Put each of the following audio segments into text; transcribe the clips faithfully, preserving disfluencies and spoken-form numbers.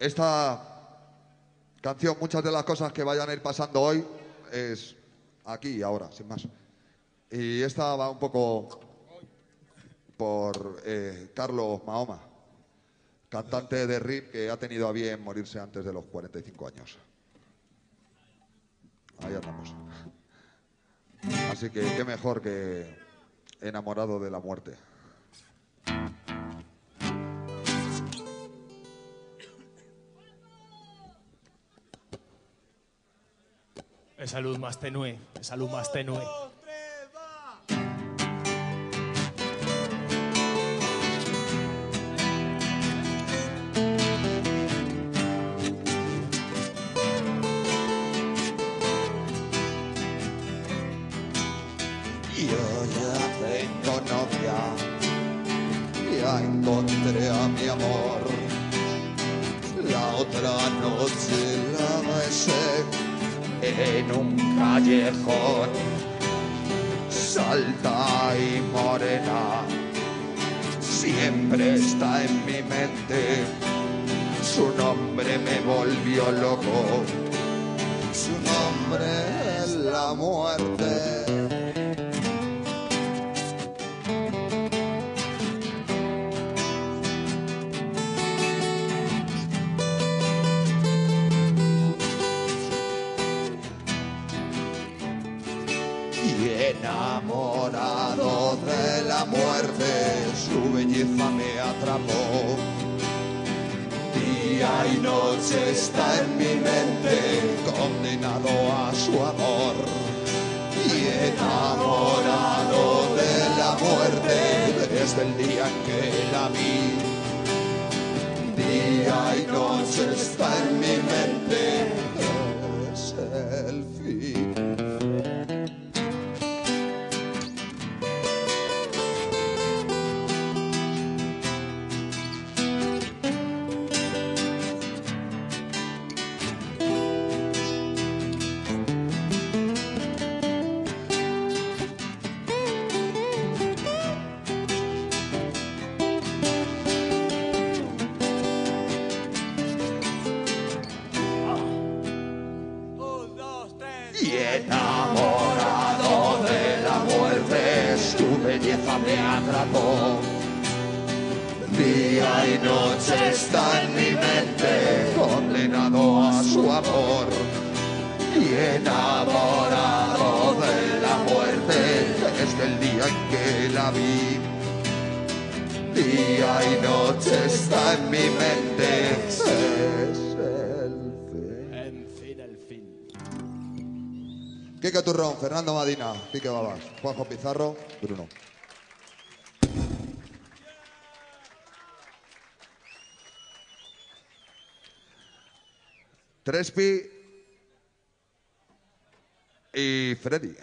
esta canción, muchas de las cosas que vayan a ir pasando hoy, es aquí y ahora, sin más. Y esta va un poco por eh, Carlos Mahoma, cantante de R I P que ha tenido a bien morirse antes de los cuarenta y cinco años. Ahí andamos. Así que qué mejor que enamorado de la muerte. Esa luz más tenue, esa luz más tenue. Yo ya tengo novia, ya encontré a mi amor. La otra noche la besé en un callejón. Salta y morena, siempre está en mi mente. Su nombre me volvió loco, su nombre es la muerte. Enamorado de la muerte, su belleza me atrapó. Día y noche está en mi mente, condenado a su amor. Y enamorado de la muerte, desde el día en que la vi. Día y noche está en mi mente, es el fin. Y enamorado de la muerte, su belleza me atrapó. Día y noche está en mi mente, condenado a su amor. Y enamorado de la muerte, desde el día en que la vi. Día y noche está en mi mente, es el fin. En fin, el fin. Quique Turrón, Fernando Madina, Quique Babas, Juanjo Pizarro, Bruno. Trespi y Freddy.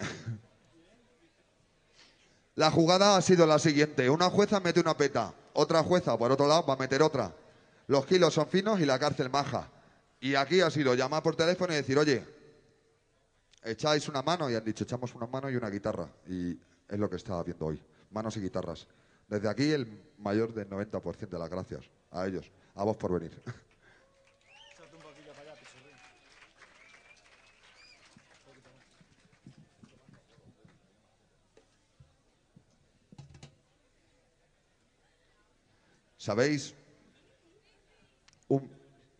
La jugada ha sido la siguiente. Una jueza mete una peta, otra jueza, por otro lado, va a meter otra. Los kilos son finos y la cárcel maja. Y aquí ha sido llamar por teléfono y decir, oye, echáis una mano, y han dicho, echamos una mano y una guitarra. Y es lo que está habiendo hoy, manos y guitarras. Desde aquí el mayor del noventa por ciento de las gracias a ellos, a vos por venir. ¿Sabéis? Un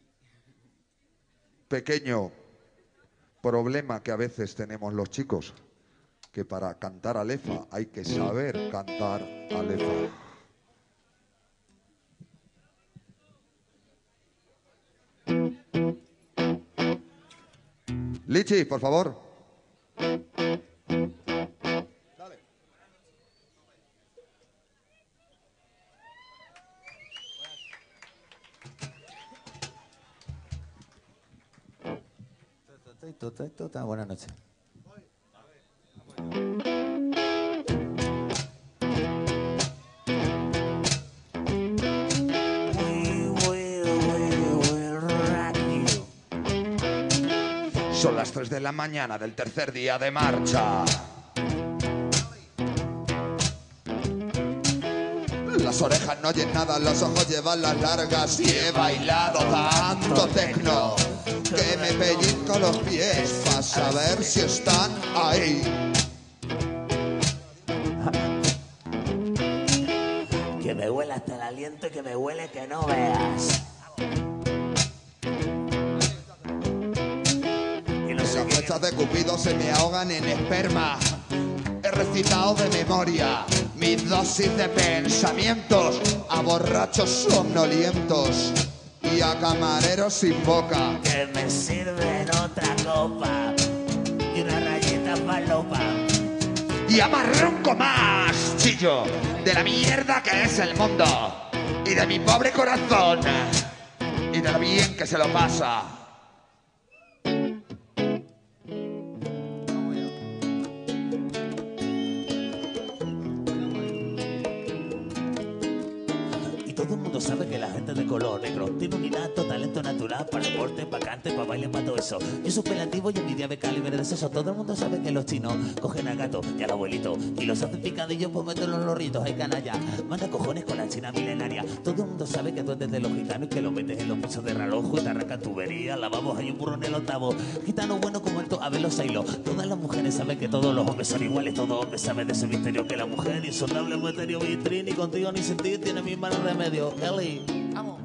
pequeño problema que a veces tenemos los chicos, que para cantar Alefa hay que saber cantar Alefa. Lichi, por favor. Dale. Buenas noches. Son las tres de la mañana del tercer día de marcha. Las orejas no oyen nada, los ojos llevan las largas. Y he bailado tanto tecno que me pellizco los pies para saber si están ahí. Que me huele hasta el aliento y que me huele que no veas. Y no sé Las qué- flechas de Cupido se me ahogan en esperma. He recitado de memoria mis dosis de pensamientos a borrachos somnolientos y a camareros sin boca. que me sirven otra copa y una rayita falopa. Y amarronco más, chillo, de la mierda que es el mundo y de mi pobre corazón y de lo bien que se lo pasa. Y todo el mundo sabe que la gente de color negro tiene un innato talento natural para deporte, para cante, para baile, para todo eso. Yo soy pelativo y envidia de calibre de eso. Todo el mundo sabe que los chinos cogen al gato y al abuelito y los hacen picadillos por meter los lorritos. Hay canalla, manda cojones con la china milenaria. Todo el mundo sabe que tú eres de los gitanos y que lo metes en los pisos de reloj y te arranca tubería, lavabos, hay un burro en el octavo. Gitano bueno como el to, a ver los Sailo. Todas las mujeres saben que todos los hombres son iguales. Todo hombre sabe de ese misterio que la mujer insondable misterio vitrín y contigo ni sentir tiene mis manos remedio. Eli, vamos.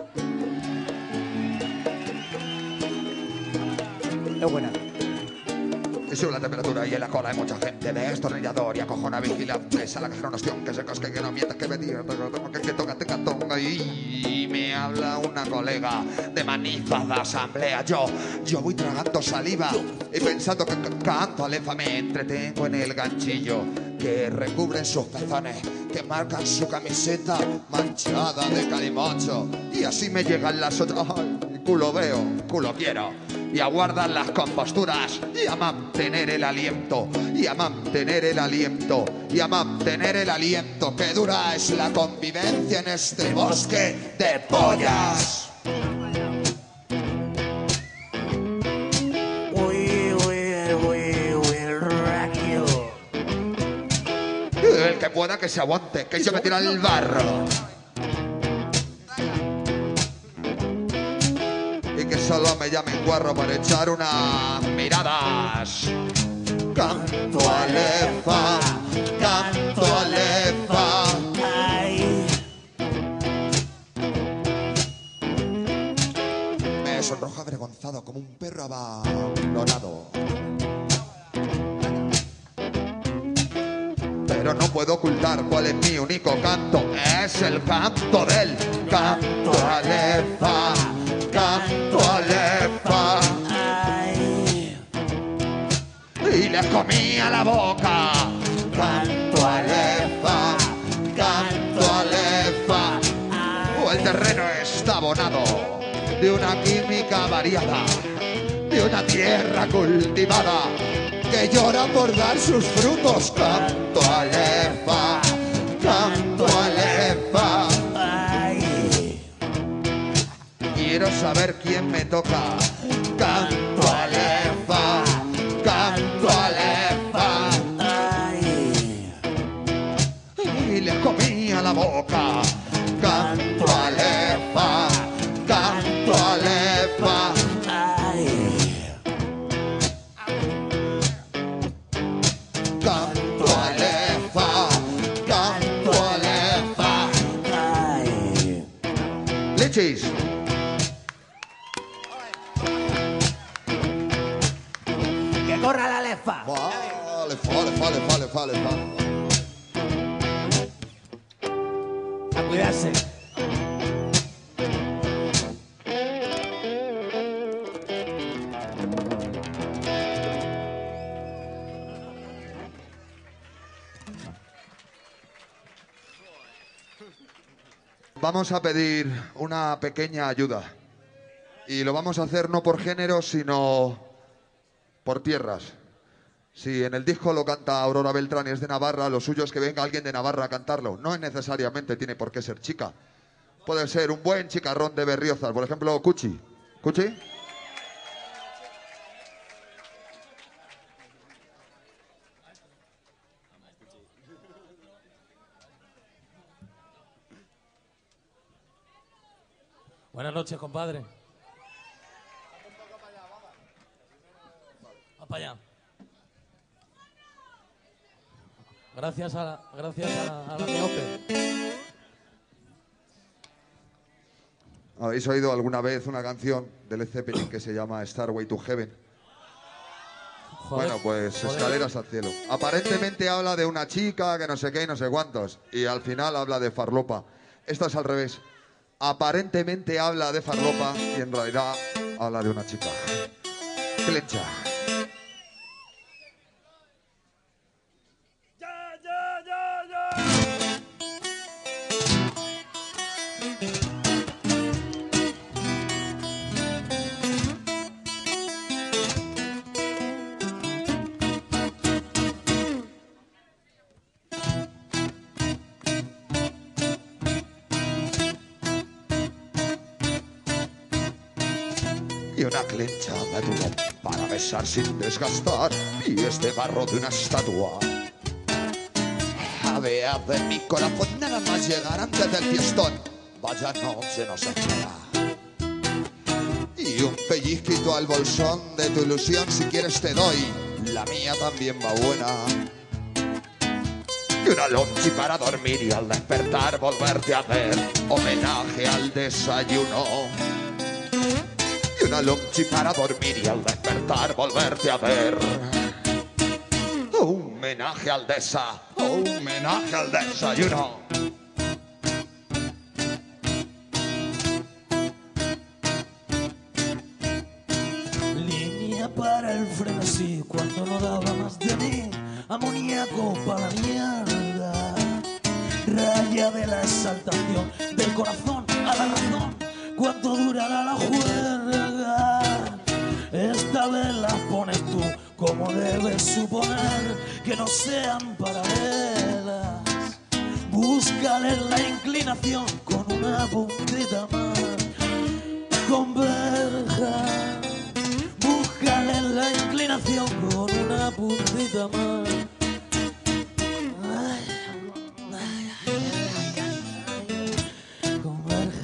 Es buena. Y sube la temperatura y en la cola hay mucha gente destornillador y acojona vigilantes a la cajera noción que se cosque que no mientas que me diga que que toca te catonga y me habla una colega de manifas de asamblea. Yo, yo voy tragando saliva y pensando que c- canto alefa me entretengo en el ganchillo que recubren sus pezones, que marcan su camiseta manchada de calimocho y así me llegan las otras. Ay, culo veo, culo quiero. Y aguardan las composturas y a mantener el aliento, y a mantener el aliento, y a mantener el aliento. Que dura es la convivencia en este bosque de pollas. We will, we will rock you. El que pueda que se aguante, que se me tira el barro. Y que solo me llamen guarro para echar unas miradas. Canto alefa, canto alefa. Ay, Me sonrojo avergonzado como un perro abandonado. Pero no puedo ocultar cuál es mi único canto. Es el canto del canto alefa, canto alefa. ay, Y le comía la boca. Canto alefa, canto alefa. O el terreno está abonado de una química variada, de una tierra cultivada que llora por dar sus frutos. Canto alefa, canto alefa. ay. Quiero saber quién me toca. Canto alefa, canto alefa. Ay, Y le comía la boca. Canto alefa, canto alefa. ay, Canto alefa, canto alefa. ay. Lichis. Que corra la lefa. Vale, vale, vale, vale, vale, vale. A cuidarse. Vamos a pedir una pequeña ayuda. Y lo vamos a hacer no por género, sino por tierras. Si en el disco lo canta Aurora Beltrán y es de Navarra, lo suyo es que venga alguien de Navarra a cantarlo. No necesariamente tiene por qué ser chica. Puede ser un buen chicarrón de Berriozar, por ejemplo, Cuchi. ¿Cuchi? Buenas noches, compadre. Va para allá. Gracias a, gracias a, a la miope. ¿Habéis oído alguna vez una canción de Led Zeppelin que se llama Starway to Heaven? Joder, Bueno, pues joder. escaleras al cielo. Aparentemente habla de una chica que no sé qué y no sé cuántos. Y al final habla de farlopa. Esto es al revés. Aparentemente habla de farlopa y en realidad habla de una chica. Clencha. Y una clencha madura para besar sin desgastar y este barro de una estatua. Avea de mi corazón nada más llegar antes del fiestón. Vaya noche nos espera. Y un pellizquito al bolsón de tu ilusión si quieres te doy. La mía también va buena. Y una lonchi para dormir y al despertar volverte a hacer homenaje al desayuno. Y una lonchi para dormir y al despertar volverte a ver. Un homenaje al desa, un homenaje al desayuno. Línea para el frenesí cuando no daba más de mí. Amoníaco para la mierda. Raya de la exaltación del corazón a la razón. ¿Cuánto durará la juerga? Esta vez la pones tú como debes suponer que no sean paralelas. Búscale la inclinación con una puntita más. Converja. Búscale la inclinación con una puntita más. Ay, ay, ay, ay, ay. Converja.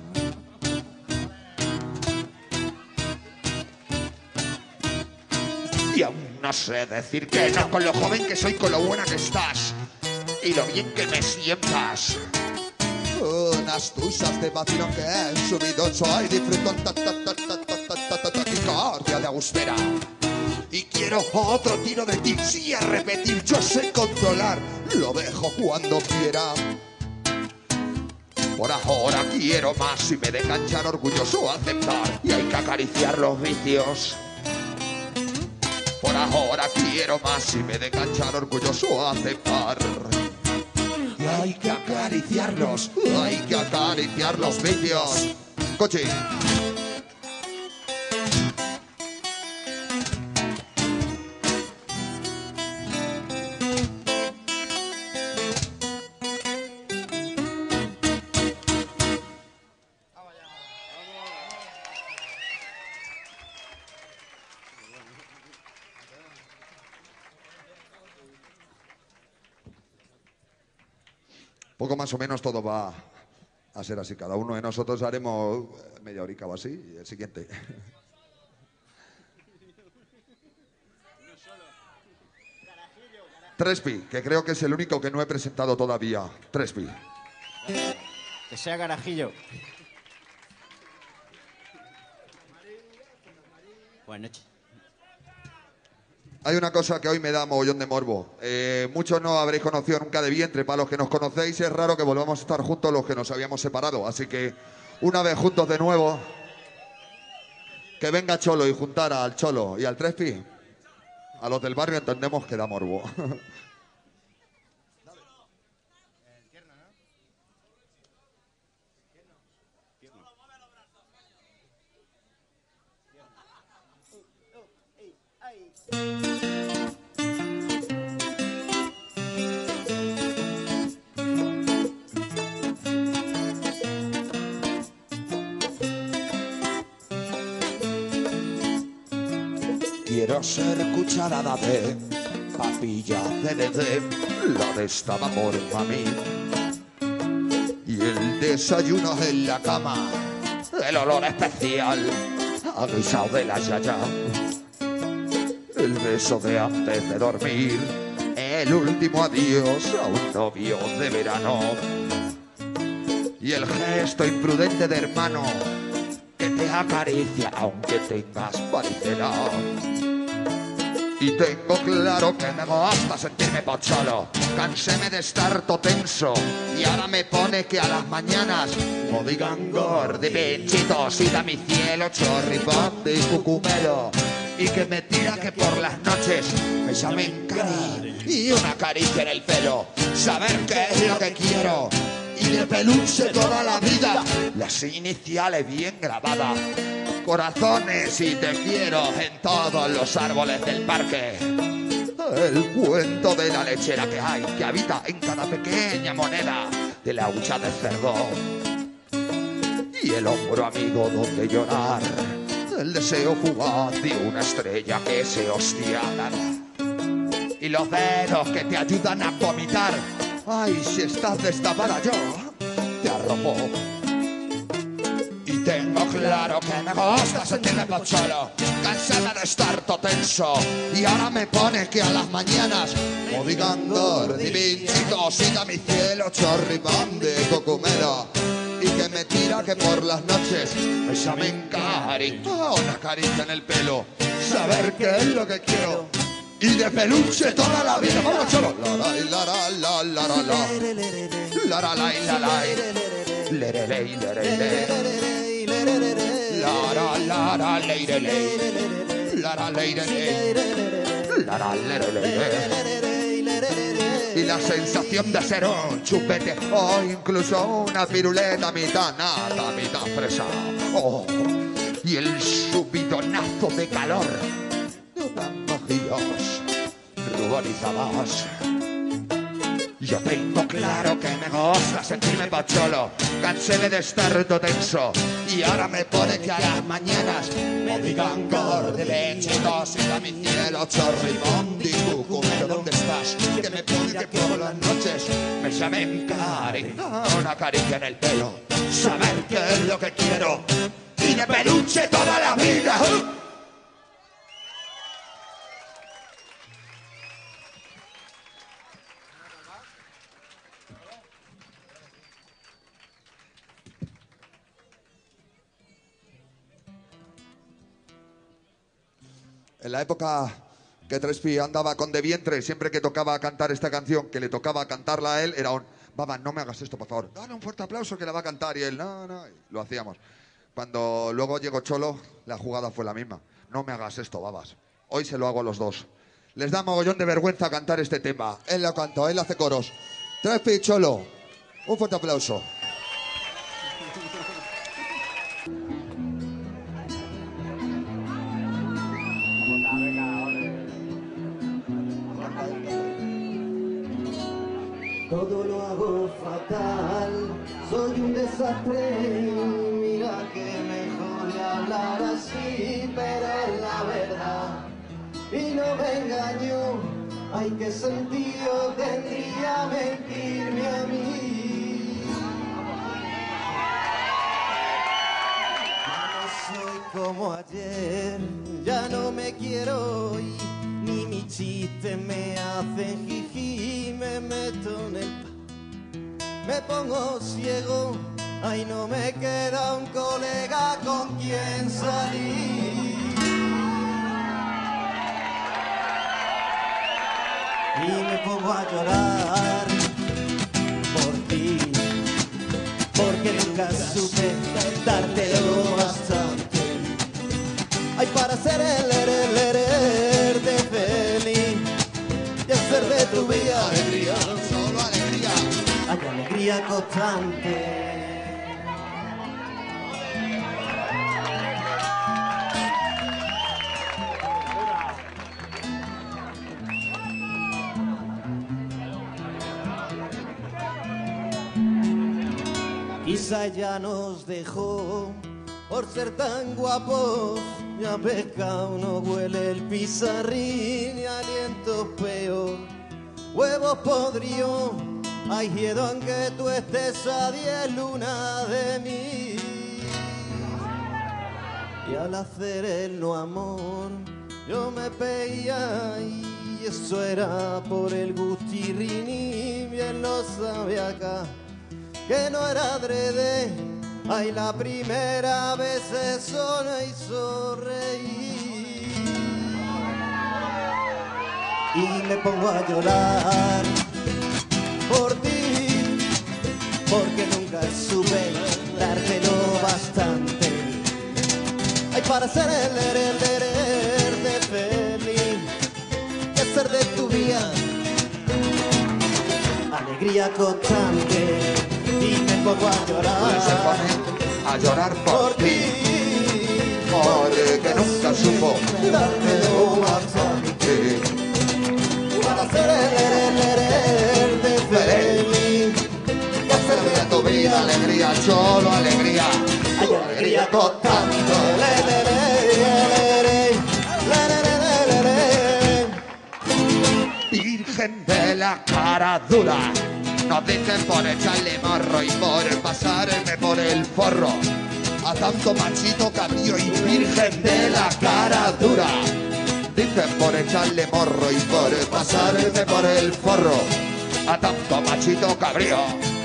Y aún no sé decir que no con lo joven que soy, con lo buena que estás y lo bien que me sientas. Unas tusas de vacilón que es subidón soy, disfruto ta ta ta ta ta ta ta ta taquicardia de agustera. Y quiero otro tiro de ti, sí a repetir, yo sé controlar, lo dejo cuando quiera. Por ahora quiero más y me de canchar orgulloso aceptar y hay que acariciar los vicios. Por ahora quiero más y me de canchar orgulloso aceptar. Y hay que acariciarlos, hay que acariciar los vicios. Coche. Poco más o menos todo va a ser así. Cada uno de nosotros haremos media horica o así y el siguiente. Trespi, que creo que es el único que no he presentado todavía. Trespi. Que sea Garajillo. Buenas noches. Hay una cosa que hoy me da mogollón de morbo. Eh, muchos no habréis conocido nunca de vientre. Para los que nos conocéis es raro que volvamos a estar juntos los que nos habíamos separado. Así que una vez juntos de nuevo, que venga Cholo y juntar al Cholo y al Trespi. A los del barrio entendemos que da morbo. Quiero ser cucharada de papilla de Dedé, la de esta vapor pa' mí. Y el desayuno en la cama el olor especial a guisao de la yaya, el beso de antes de dormir, el último adiós a un novio de verano y el gesto imprudente de hermano que te acaricia aunque tengas varicela. Y tengo claro que me gusta sentirme pocholo, canséme de estar to tenso y ahora me pone que a las mañanas me digan gordi, pinchitos y da mi cielo, chorripote y cucumelo, y que me tira que por las noches me llamen cari y una caricia en el pelo, saber qué es lo que quiero y de peluche toda la vida, las iniciales bien grabadas, corazones y te quiero en todos los árboles del parque. El cuento de la lechera que hay, que habita en cada pequeña moneda de la hucha de cerdo. Y el hombro amigo donde llorar, el deseo fugaz de una estrella que se hostia nada. Y los dedos que te ayudan a vomitar, ay, si estás destapada yo, te arropo. Y tengo claro que me gusta sentirme pocholo, cansada de estar todo tenso, y ahora me pone que a las mañanas me digan gordi, pinchitos y da mi cielo, chorripán de cocumelo, y que me tira que por las noches me llamen cari, oh, una caricia en el pelo, saber qué es lo que quiero y de peluche toda la vida. Vamos, cholo. La la la la la la la la la la la la lere lere lere la la la la lere lere la la lere lere la la lere lere, y la sensación de ser un chupete o incluso una piruleta mitad nata mitad fresa, oh, y el subidonazo de calor de unas mejillas ruborizadas. Yo tengo claro que me gusta sentirme pacholo, cansé de estar todo tenso, y ahora me pone que a las mañanas me digan gordi, lechitos y da mi cielo, chorribondi, cucumelo, ¿dónde estás? Que me pone que por las noches me llamen cari, una caricia en el pelo, saber qué es lo que quiero y de peluche toda la vida. En la época que Trespi andaba con De Vientre, siempre que tocaba cantar esta canción, que le tocaba cantarla a él, era un: Baba, no me hagas esto, por favor. Dale un fuerte aplauso que la va a cantar. Y él, no, no. Y lo hacíamos. Cuando luego llegó Cholo, la jugada fue la misma. No me hagas esto, babas. Hoy se lo hago a los dos. Les da mogollón de vergüenza cantar este tema. Él lo cantó, él hace coros. Trespi y Cholo, un fuerte aplauso. Todo lo hago fatal, soy un desastre. Mira que me jode hablar así, pero es la verdad. Y no me engaño, ay, qué sentido tendría mentirme a mí. Ya no soy como ayer, ya no me quiero ir, ni mi chiste me hacen jiji, me meto en el pa, me pongo ciego, ay, no me queda un colega con quien salir. Y me pongo a llorar por ti, porque nunca supe dártelo bastante, ay, para ser el heredero de feliz y hacer de tu vida alegría, solo alegría, hay alegría constante. Quizá ya nos dejó por ser tan guapos, ya pescado no huele el pizarrín y aliento peor, huevos podridos, ay, miedo aunque tú estés a diez lunas de mí. Y al hacer el no amor, yo me veía y eso era por el gustirrini. Bien lo sabe acá, que no era adrede. Ay, la primera vez eso me hizo reír. Y me pongo a llorar por ti, porque nunca supe dártelo bastante. Ay, para ser el heredero de feliz, y hacer de tu vida alegría constante. Y me pongo a Se llorar pone a llorar por, por ti, ti, porque nunca supo dártelo bastante. Para ser el heredero de feliz, y hacer de tu vida alegría, solo alegría. hay alegría constante. Le, le, le, le, le, le, le, le, le. Virgen de la cara dura, nos dicen por echarle morro y por pasarme por el forro. A tanto machito cabrío y virgen de la cara dura, dicen por echarle morro y por pasarme por el forro. A tanto machito cabrío.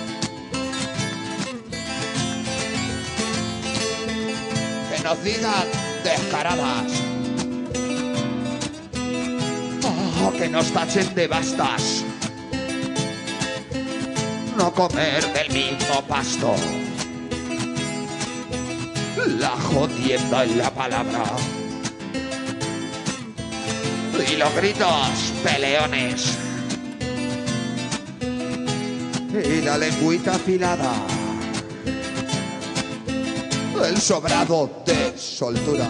Que nos digan descaradas, oh, que nos tachen de bastas, no comer del mismo pasto, la jodienda en la palabra y los gritos peleones y la lengüita afilada, el sobrado de soltura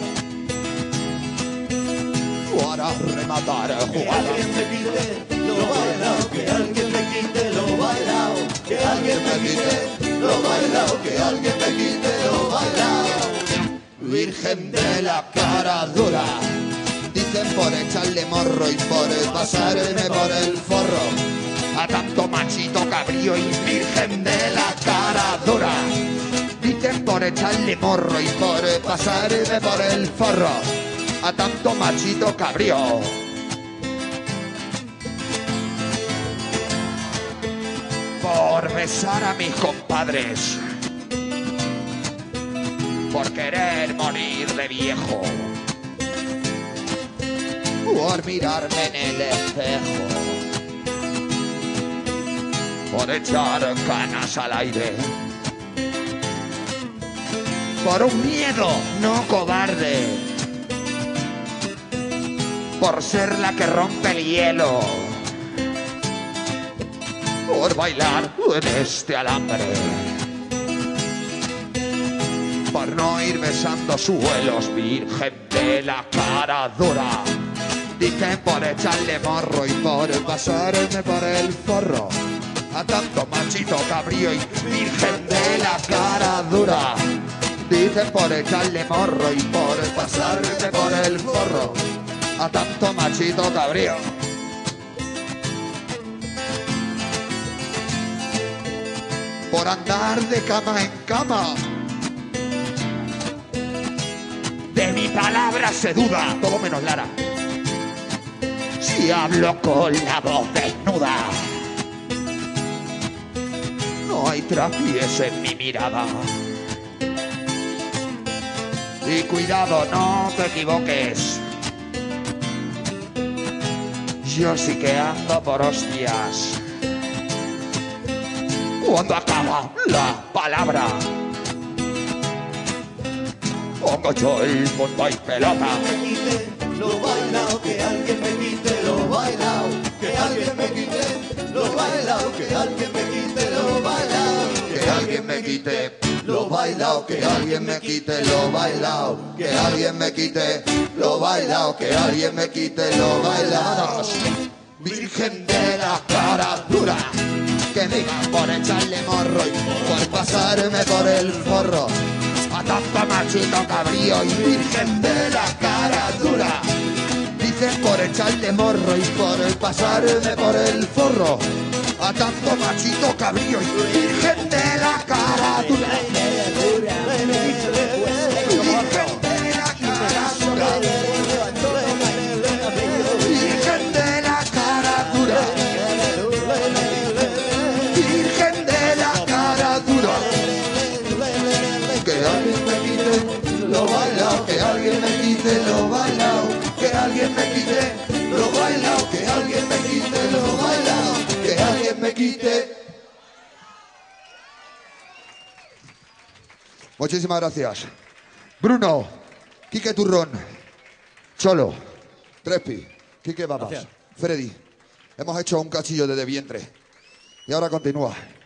para rematar jugada. Que alguien me quite lo bailao, que alguien me quite lo bailao, que alguien me quite lo bailao, que alguien me quite lo bailao. Virgen de la cara dura, dicen por echarle morro y por pasarme por el forro. A tanto machito cabrío y virgen de la cara dura, dicen por echarle morro y por pasarme por el forro. A tanto machito cabrío. Por besar a mis compadres, por querer morir de viejo, por mirarme en el espejo, por echar canas al aire, por un miedo no cobarde, por ser la que rompe el hielo, por bailar en este alambre, por no ir besando suelos, virgen de la cara dura, dicen por echarle morro y por pasarme por el forro. A tanto machito cabrío y virgen de la cara dura, dicen por echarle morro y por pasarme por el forro. A tanto machito cabrío. Por andar de cama en cama, de mi palabra se duda, todo menos Lara. Si hablo con la voz desnuda, no hay trapiés en mi mirada. Y cuidado, no te equivoques, yo sí que ando por hostias. Cuando acaba la palabra, pongo yo el mundo y pelota. Me quite lo bailao, que alguien me quite lo bailao, que alguien me quite lo bailao, que alguien me quite lo bailao, Que alguien me quite lo bailao, que alguien me quite lo bailao, que alguien me quite lo bailao, que alguien me quite lo bailao. Virgen de la cara dura, que digan por echarle morro y por pasarme por el forro. A tanto machito cabrío y virgen de la cara dura, dicen por echarle morro y por pasarme por el forro. A tanto machito cabrío y virgen de la cara dura, virgen de quite. Muchísimas gracias. Bruno, Quique Turrón, Cholo, Trespi, Quique Babas, Gracias. Freddy. Hemos hecho un cachillo de, de vientre. Y ahora continúa.